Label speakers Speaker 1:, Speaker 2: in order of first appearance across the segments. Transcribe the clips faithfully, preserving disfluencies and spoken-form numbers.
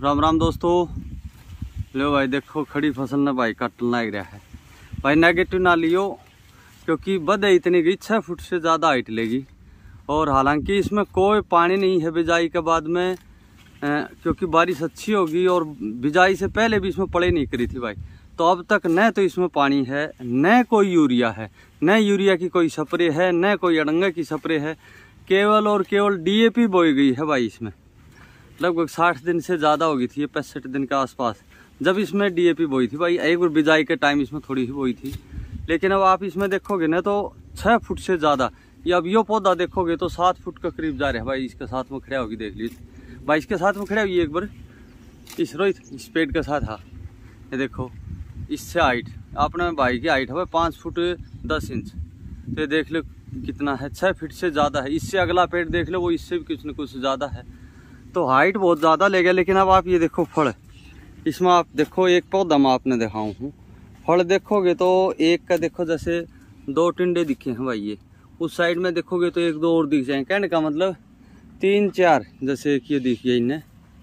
Speaker 1: राम राम दोस्तों। लो भाई देखो खड़ी फसल ने भाई काटन लग रहा है भाई। नेगेटिव ना लियो क्योंकि बद इतनी गई छः फुट से ज़्यादा हाइट लेगी और हालांकि इसमें कोई पानी नहीं है बिजाई के बाद में, ए, क्योंकि बारिश अच्छी होगी और बिजाई से पहले भी इसमें पड़े नहीं करी थी भाई। तो अब तक न तो इसमें पानी है न कोई यूरिया है, न यूरिया की कोई स्प्रे है न कोई अड़ंगा की स्प्रे है, केवल और केवल डीएपी बोई गई है भाई। इसमें लगभग साठ दिन से ज़्यादा हो गई थी, ये पैंसठ दिन के आसपास जब इसमें डीएपी बोई थी भाई। एक बार बिजाई के टाइम इसमें थोड़ी ही बोई थी, लेकिन अब आप इसमें देखोगे ना तो छः फुट से ज़्यादा, ये अब यो पौधा देखोगे तो सात फुट के करीब जा रहे हैं भाई। इसके साथ में खड़ा होगी, देख लीजिए भाई, इसके साथ में खड़ा हुई एक बार इस रोहित इस पेड़ के साथ। हाँ ये देखो इससे हाइट आपने भाई की हाइट है भाई पाँच फुट दस इंच, तो ये देख लो कितना है, छः फीट से ज़्यादा है। इससे अगला पेड़ देख लो वो इससे भी कुछ न कुछ ज़्यादा है, तो हाइट बहुत ज़्यादा ले गया। लेकिन अब आप ये देखो फल, इसमें आप देखो एक पौधा मैं आपने दिखाऊँ हूँ, फल देखोगे तो एक का देखो जैसे दो टिंडे दिखे हैं भाई, ये उस साइड में देखोगे तो एक दो और दिख जाएंगे, कहने का मतलब तीन चार, जैसे एक ये दिखिए इन्हें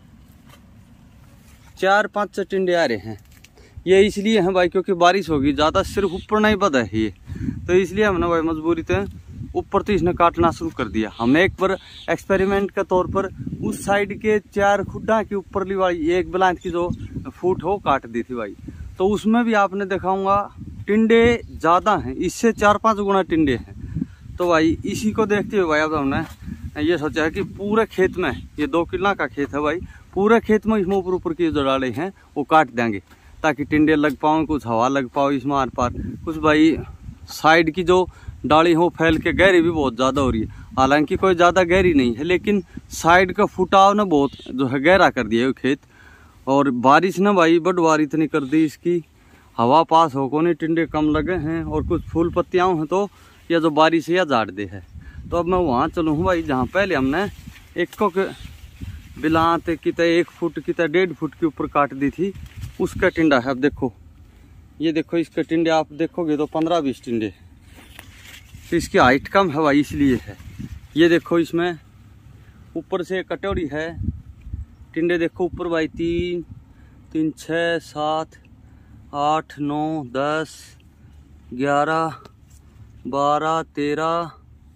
Speaker 1: चार पाँच टिंडे आ रहे हैं। ये इसलिए हैं भाई क्योंकि बारिश होगी ज़्यादा, सिर्फ ऊपर नहीं बदा है ये, तो इसलिए हमने भाई मजबूरी थे ऊपर तो इसने काटना शुरू कर दिया। हमने एक बार एक्सपेरिमेंट के तौर पर उस साइड के चार खुड्डा के ऊपरली वाली एक ब्लांच की जो फूट हो काट दी थी भाई। तो उसमें भी आपने दिखाऊंगा टिंडे ज़्यादा हैं, इससे चार पांच गुना टिंडे हैं। तो भाई इसी को देखते हुए भाई अब हमने ये सोचा है कि पूरे खेत में, ये दो किला का खेत है भाई, पूरे खेत में इसमें ऊपर ऊपर की जो डाले हैं वो काट देंगे ताकि टिंडे लग पाओ, कुछ हवा लग पाओ इसमें आर पार। कुछ भाई साइड की जो डाली हो फैल के गहरी भी बहुत ज़्यादा हो रही है, हालांकि कोई ज़्यादा गहरी नहीं है, लेकिन साइड का फुटाव ने बहुत जो है गहरा कर दिया है खेत। और बारिश ने भाई बटवार इतनी कर दी इसकी, हवा पास हो को नहीं, टिंडे कम लगे हैं और कुछ फूल पत्तियाँ हैं तो या जो बारिश है या झाड़ दे है। तो अब मैं वहाँ चलूँ हूँ भाई जहाँ पहले हमने एक को बिलात कितना एक फुट कितना डेढ़ फुट के ऊपर काट दी थी, उसका टिंडा है। अब देखो ये देखो इसके टिंडे आप देखोगे तो पंद्रह बीस टिंडे, तो इसकी हाइट कम है भाई इसलिए है। ये देखो इसमें ऊपर से कटोरी है, टिंडे देखो ऊपर भाई तीन तीन छः सात आठ नौ दस ग्यारह बारह तेरह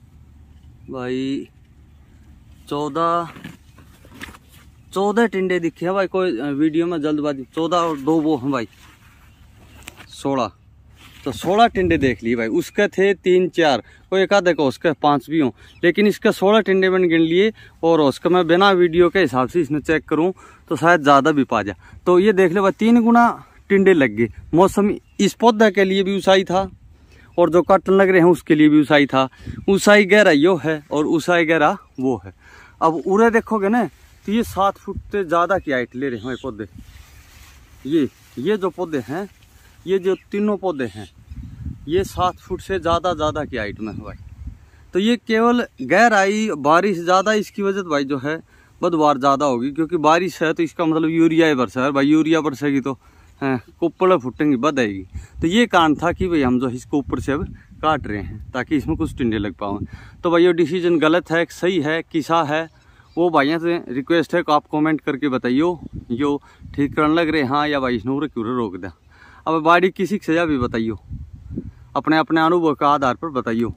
Speaker 1: भाई चौदह चौदह टिंडे दिखे हैं भाई। कोई वीडियो में जल्दबाजी, चौदह और दो वो हैं भाई सोलह, तो सोलह टिंडे देख लिए भाई। उसके थे तीन चार, कोई एक आधे को उसके पाँच भी हों, लेकिन इसके सोलह टिंडे मैंने गिन लिए और उसका मैं बिना वीडियो के हिसाब से इसमें चेक करूं तो शायद ज़्यादा भी पा जा। तो ये देख ले भाई तीन गुना टिंडे लग गए। मौसम इस पौधा के लिए भी ऊंचाई था और जो काटन लग रहे हैं उसके लिए भी ऊंचाई था। ऊंचाई गहरा यो है और ऊंचाई गहरा वो है। अब उरे देखोगे ना तो ये सात फुट से ज़्यादा की हाइट ले रहे हैं पौधे। ये ये जो पौधे हैं, ये जो तीनों पौधे हैं, ये सात फुट से ज़्यादा ज़्यादा की हाइट में है भाई। तो ये केवल गहराई बारिश ज़्यादा इसकी वजह से भाई जो है बदवार ज़्यादा होगी, क्योंकि बारिश है तो इसका मतलब यूरिया ही बरसा है भाई। यूरिया बरसेगी तो कुप्पड़ फुटेंगी, बद आएगी। तो ये कारण था कि भाई हम जो इसको ऊपर से अब काट रहे हैं ताकि इसमें कुछ टिंडे लग पाओ। तो भाई ये डिसीजन गलत है सही है किसा है, वो भाइयों से रिक्वेस्ट है कि आप कमेंट करके बताइयो यो ठीक करने लग रहे हाँ या भाई इसने क्यों रोक दें। अब बाड़ी किसी की सजा भी बताइयो, अपने अपने अनुभव के आधार पर बताइयो।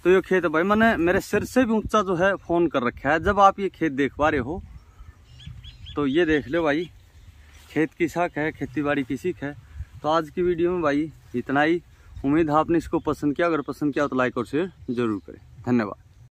Speaker 1: तो ये खेत है भाई, मैंने मेरे सिर से भी ऊंचा जो है फ़ोन कर रखा है। जब आप ये खेत देख पा रहे हो तो ये देख लो भाई, खेत की साख है, खेती बाड़ी की सीख है। तो आज की वीडियो में भाई इतना ही। उम्मीद है आपने इसको पसंद किया। अगर पसंद किया तो लाइक और शेयर जरूर करें। धन्यवाद।